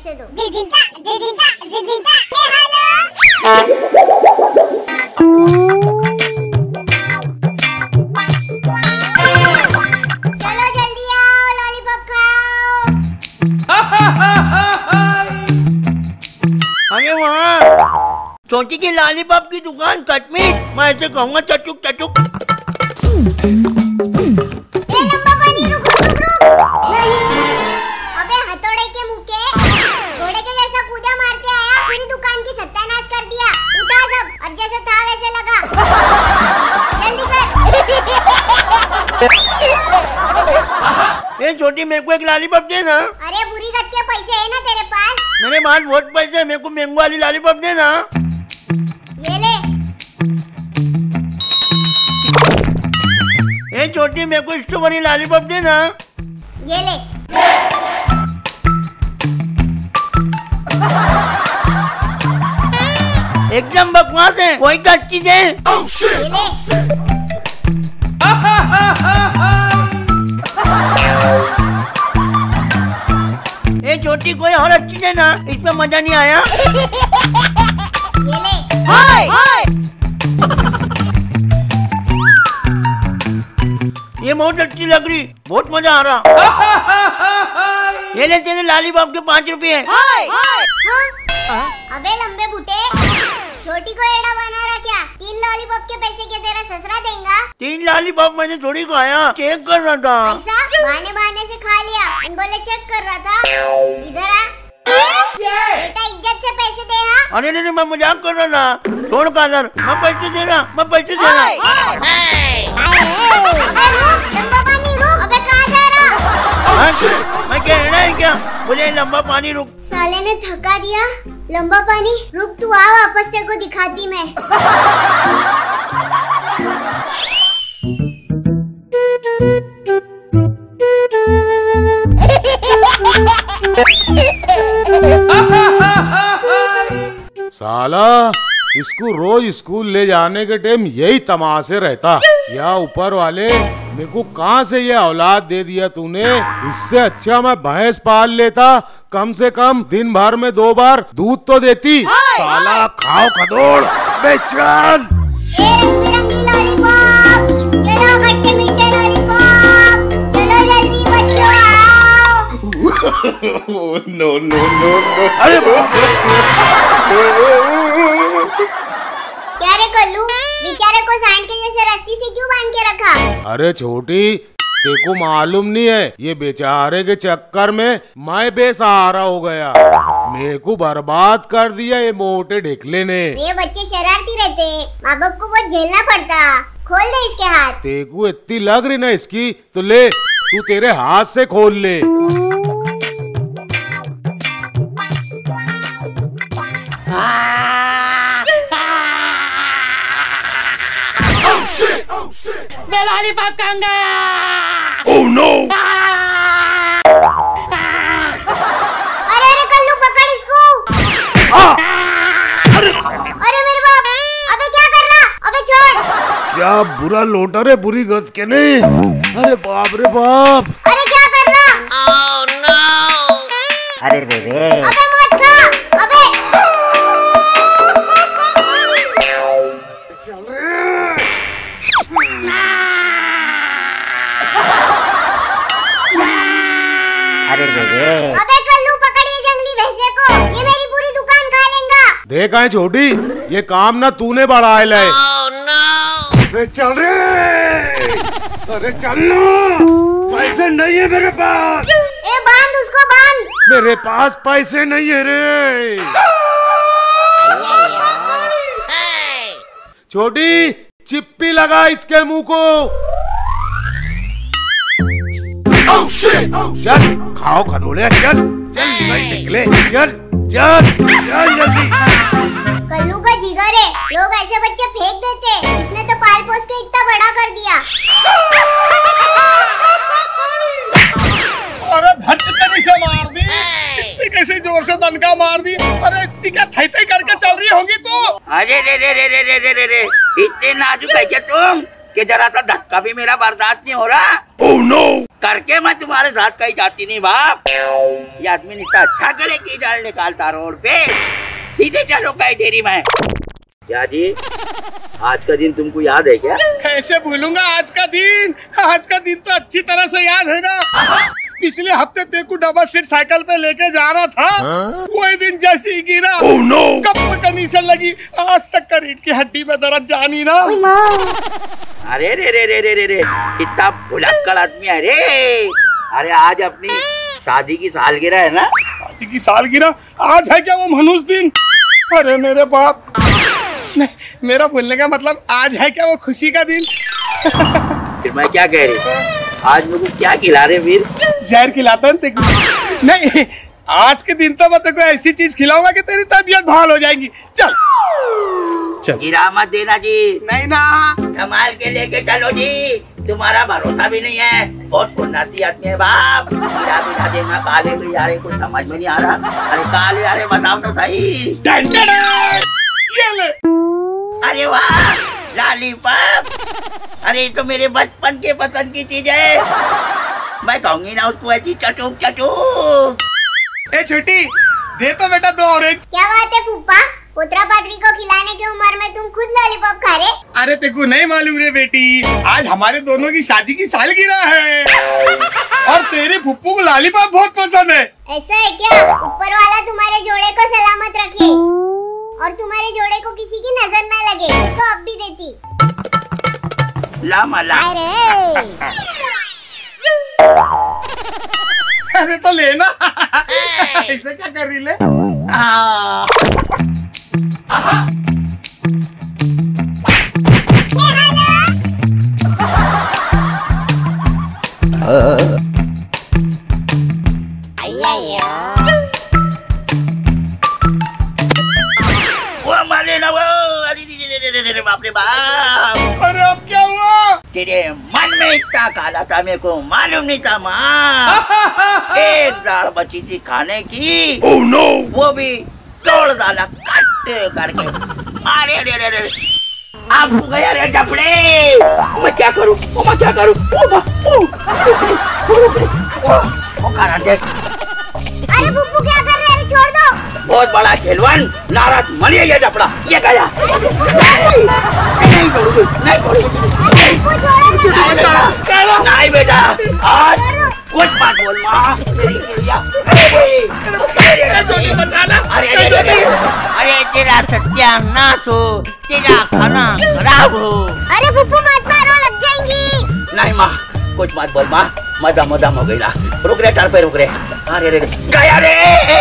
पैसे दो। चलो जल्दी आओ, लॉलीपॉप खाओ। अरे वहाँ छोटी की लॉलीपॉप की दुकान कटमीट, मैं ऐसे कहूँगा चचुक चचुक। लंबा पानी, रुक रुक रुक रुक। अबे हथौड़े के मुँह के, घोड़े के जैसा कूदा मारते आया, पूरी दुकान की सत्यानाश कर दिया। उठा सब और जैसे था वैसे लगा। जल्दी कर। ये छोटी मेरे को एक लॉलीपॉप दे ना। अरे बुरी गट के पैसे है ना तेरे पास? मेरे पास बहुत पैसे है, मेरे को मैंगो वाली लॉलीपॉप दे ना। ये ले। ये छोटी मेरे को स्ट्रॉबेरी लॉलीपॉप दे ना। ये ले। एकदम बकवास है, कोई तो अच्छी दे। ये ले। ये छोटी कोई और अच्छी दे ना, इसमें मजा नहीं आया। ये ले। हाय ये बहुत अच्छी लग रही, बहुत मजा आ रहा। ये ले तेरे लॉलीपॉप के 5 रुपए। हाँ? अबे लंबे बूटे, छोटी को एड़ा बना रहा क्या? 3 लॉलीपॉप के पैसे क्या तेरा ससुरा देगा? 3 लॉलीपॉप मैंने थोड़ी खाया, चेक कर रहा था। ऐसा बहाने बहाने से खा लिया, इन बोले चेक कर रहा था। इधर आ बेटा, इज्जत से पैसे दे। हाँ अरे नहीं, मैं मजाक कर रहा था। छोड़ कालर, मैं पैसे दे रहा, मैं पैसे दे रहा। अबे रुक, लंबा पानी रुक। अबे कहाँ जा रहा? मैं कह रहा है क्या, बोले लंबा पानी रुक। साले ने थका दिया। लंबा पानी रुक, तू आ वापस, तेरे को दिखाती मैं। साला इसको रोज स्कूल ले जाने के टाइम यही तमाशे रहता। या ऊपर वाले, मेरे को कहाँ से ये औलाद दे दिया तूने? इससे अच्छा मैं भैंस पाल लेता, कम से कम दिन भर में 2 बार दूध तो देती। साला खाओ खदोड़ बेचैन। रंग बिरंगी लॉलीपॉप, चलो खट्टे मीठे लॉलीपॉप, चलो जल्दी बच्चों आओ। No no no no. अरे क्या रे कल्लू, बेचारे को सांड के जैसे रस्सी से क्यों बांध के रखा? अरे छोटी, तेको मालूम नहीं है, ये बेचारे के चक्कर में मैं बेसहारा हो गया। मेरे को बर्बाद कर दिया ये मोटे ढेकले ने। ये बच्चे शरारती रहते, माँ बाप को बहुत झेलना पड़ता। खोल दे इसके हाथ। तेको इतनी लग रही ना इसकी, तो ले तू तेरे हाथ से खोल ले। मैं लॉलीपॉप कहाँ गया? Oh no! अरे अरे कल्लू, पकड़ इसको। अरे मेरे बाप, अबे क्या कर रहा? अबे छोड़। क्या बुरा लोटा रे, बुरी गत के नहीं। अरे बाप रे बाप। अरे क्या कर रहा? Oh no! अरे रे अबे मत खा। अबे अबे कल्लू, पकड़ ये जंगली भैंसे को, ये मेरी पूरी दुकान खा लेगा। देखा है छोटी, ये काम ना तूने बढ़ाया है। Oh no! अरे चल रे, अरे चल ना, पैसे नहीं है मेरे पास। ए बांध उसको, बांध। मेरे पास पैसे नहीं है रे। छोटी, चिप्पी लगा इसके मुंह को। चल खाओ खदोड़े, चल चल निकले, चल चल चल जल्दी। कल्लू का जिगर है, लोग ऐसे बच्चे फेंक देते, इसने तो पाल पोस के इतना बड़ा कर दिया। अरे धचकनी से मार दी, इतनी कैसे जोर से दनका मार दी। अरे इतनी क्या थई थई करके चल रही होगी तू? अरे रे रे रे रे रे रे रे, इतने नाजुक है क्या तुम? कि जरा सा धक्का भी मेरा बर्दाश्त नहीं हो रहा। Oh no. करके मैं तुम्हारे साथ कहीं जाती नहीं बाप। ये आदमी इतना अच्छा करे की जाल निकालता रोड पे। सीधे चलो कहीं देरी में। क्या जी आज का दिन तुमको याद है क्या? कैसे भूलूंगा आज का दिन। आज का दिन तो अच्छी तरह से याद है ना। पिछले हफ्ते तेरे को डबल सीट साइकिल पे लेके जा रहा था। वही दिन जैसे ही गिरा कब कंडीशन लगी, आज तक का रीढ़ की हड्डी में दर्द जा नहीं रहा। अरे रे रे रे रे रे रे कितना भुलक्कड़ आदमी है रे। अरे आज अपनी शादी की सालगिरह है ना। शादी की सालगिरह आज है क्या वो मनुष्य दिन? अरे मेरे बाप, नहीं मेरा बोलने का मतलब आज है क्या वो खुशी का दिन? फिर मैं क्या कह रही? आज मेरे को क्या खिला रहे वीर? जहर खिलाता है तेको? नहीं, आज के दिन तो मैं तेको ऐसी चीज खिलाऊंगा कि तेरी तबीयत बहाल हो जाएगी। चल चल। गिरा मत देना जी। नहीं ना, संभाल के लेके चलो जी। तुम्हारा भरोसा भी नहीं है। बहुत पुण्यसी आदमी है बाप। गिरा बिना देना। काले भी यारे कुछ समझ में नहीं आ रहा। अरे काले यारे बताओ तो सही। ये ले। अरे वाह लॉलीपॉप। अरे ये तो मेरे बचपन के पसंद की चीज है। मैं कहूंगी ना उसको ऐसी चटूक चटूक। ए छोटी दे तो बेटा 2 ऑरेंज। क्या बात है फूफा, पोतरा पात्री को खिलाने की उम्र में तुम खुद लॉलीपॉप खा रहे? अरे तेको नहीं मालूम रे बेटी, आज हमारे दोनों की शादी की सालगिरह है और तेरे फुप्पू को लॉलीपॉप बहुत पसंद है। ऐसा है क्या? ऊपर वाला तुम्हारे जोड़े को सलामत रखे और तुम्हारे जोड़े को किसी की नजर न लगे। तो अब भी देती। लामा ला। अरे तो लेना। ऐसे क्या कर रही ले? वो मारे ना वो। अरे बाप रे बाप। अरे अब क्या हुआ? तेरे मन में इतना काला था मेरे को मालूम नहीं था माँ। एक दाल बची थी खाने की। Oh no. वो भी तोड़ डाला कट करके। अरे अरे अरे अरे आप गया रे डफड़े। मैं क्या करूँ? मैं क्या करूँ? अरे बुब्बू क्या कर रहे हैं? छोड़ दो। बहुत बड़ा खेलवान नाराज मनिए ये डफड़ा। ये गया। नहीं छोड़ूंगी, नहीं छोड़ूंगी। नहीं बेटा आज कुछ मत बोल माँ। मेरी चिड़िया। अरे तेरा सत्यानाश हो, तेरा खाना खराब हो। अरे बुब्बू मत मारो, लग जाएंगी। नहीं माँ कुछ मत बोल माँ। मदम मदम हो गई ना। रुक रे टार पे रुक रे। अरे रे गया रे।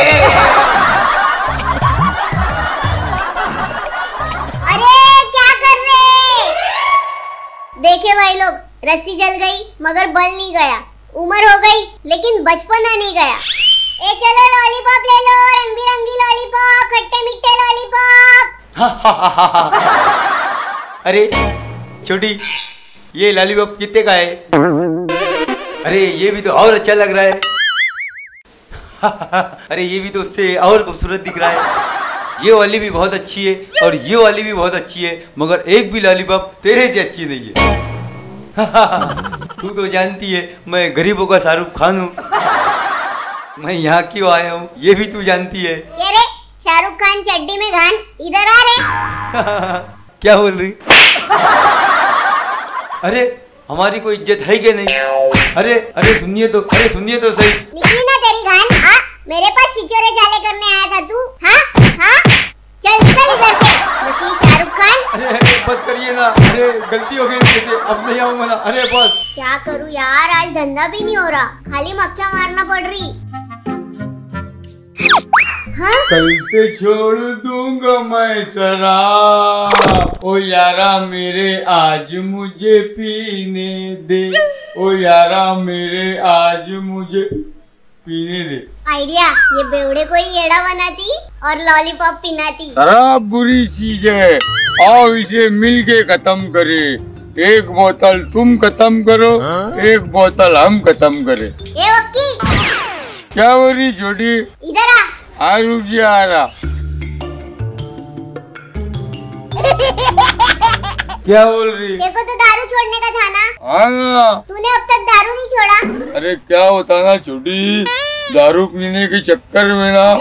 अरे क्या कर रहे? देखे भाई लोग, रस्सी जल गई मगर बल नहीं गया। उम्र हो गई लेकिन बचपना नहीं गया। ए चलो लॉलीपॉप ले लो, रंग बिरंगी लॉलीपॉप, खट्टे मीठे लॉलीपॉप। अरे छोटी ये लॉलीपॉप कितने का है? अरे ये भी तो और अच्छा लग रहा है। अरे ये भी तो उससे और खूबसूरत दिख रहा है। ये वाली भी बहुत अच्छी है और ये वाली भी बहुत अच्छी है, मगर एक भी लॉलीपॉप तेरे से अच्छी नहीं है। तू तो जानती है मैं गरीबों का शाहरुख खान हूँ। मैं यहाँ क्यों आया हूँ ये भी तू जानती है। अरे शाहरुख खान चड्डी में घान, इधर आ रे। क्या बोल रही? अरे हमारी कोई इज्जत है क्या नहीं? अरे अरे सुनिए तो सही। निकली ना तेरी घान। हाँ मेरे पास सिचोरे चाले करने आया था तू। हाँ हाँ चल निकल इधर से नकली शाहरुख खान। अरे अरे बस करिए ना। अरे गलती हो गई मेरे से, अब नहीं आऊंगा ना। अरे बस क्या करूँ यार, आज धंधा भी नहीं हो रहा, खाली मक्खियाँ मारना पड़ रही। हाँ? कल से छोड़ दूंगा मैं शराब। ओ यारा मेरे आज मुझे पीने दे। ओ यारा मेरे आज मुझे पीने दे। आइडिया, ये बेवड़े को ही एड़ा बनाती और लॉलीपॉप पिनाती। शराब बुरी चीज है, आओ इसे मिलके खत्म करे। एक बोतल तुम खत्म करो, एक बोतल हम खत्म करे। ए वक्की क्या हो रही छोटी? इधर आ। रुक जी आ रहा। क्या बोल रही? देखो तो दारू छोड़ने का था ना? हाँ। तूने अब तक दारू नहीं छोड़ा? अरे क्या होता ना छोटी, दारू पीने के चक्कर में ना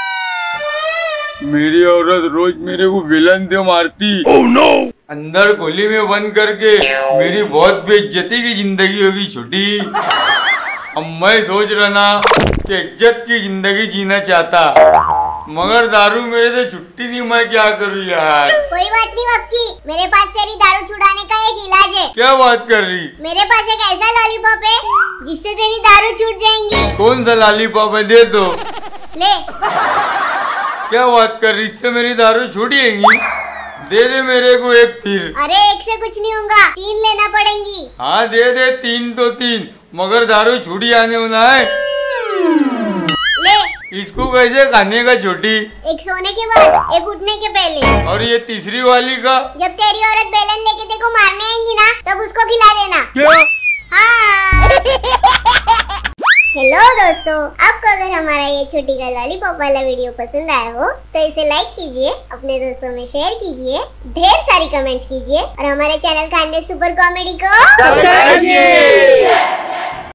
मेरी औरत रोज मेरे को विलन से मारती। oh, no! अंदर गोली में बंद करके मेरी बहुत बेइज्जती की जिंदगी होगी छोटी। अब मैं सोच रहा ना कि इज्जत की जिंदगी जीना चाहता, मगर दारू मेरे से छुट्टी नहीं। मैं क्या करूँ यार? कोई बात नहीं वक्की, मेरे पास तेरी दारू छुड़ाने का एक इलाज है। क्या बात कर रही? मेरे पास एक ऐसा लॉलीपॉप है जिससे तेरी दारू छूट जाएंगी। कौन सा लॉलीपॉप है? दे दो। ले। क्या बात कर रही? इससे मेरी दारू छूट जाएगी? दे दे मेरे को एक फिर। अरे एक से कुछ नहीं होगा, 3 लेना पड़ेंगी। हाँ दे दे, 3 तो 3, मगर दारू छूट जाने होना है। ले। इसको कैसे खाने का छोटी? एक सोने के बाद, एक उठने के पहले। और ये तीसरी वाली का? जब तेरी औरत बेलन लेके तेरे को मारने आएंगी ना, तब उसको खिला देना। क्या? हाँ। हेलो दोस्तों, आपको अगर हमारा ये छोटी का लॉलीपॉप वाला वीडियो पसंद आया हो तो इसे लाइक कीजिए, अपने दोस्तों में शेयर कीजिए, ढेर सारी कमेंट्स कीजिए और हमारे चैनल खानदेश सुपर कॉमेडी को सब्सक्राइब कीजिए।